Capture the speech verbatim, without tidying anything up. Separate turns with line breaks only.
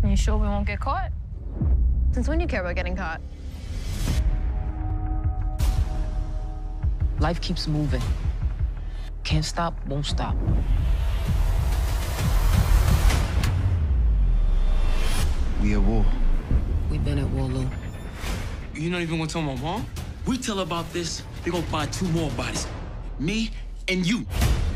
You sure we won't get caught?
Since when do you care about getting caught?
Life keeps moving. Can't stop, won't stop.
We at war.
We've been at war, Lou.
You're not even gonna tell my mom? We tell her about this, they gonna find two more bodies. Me and you.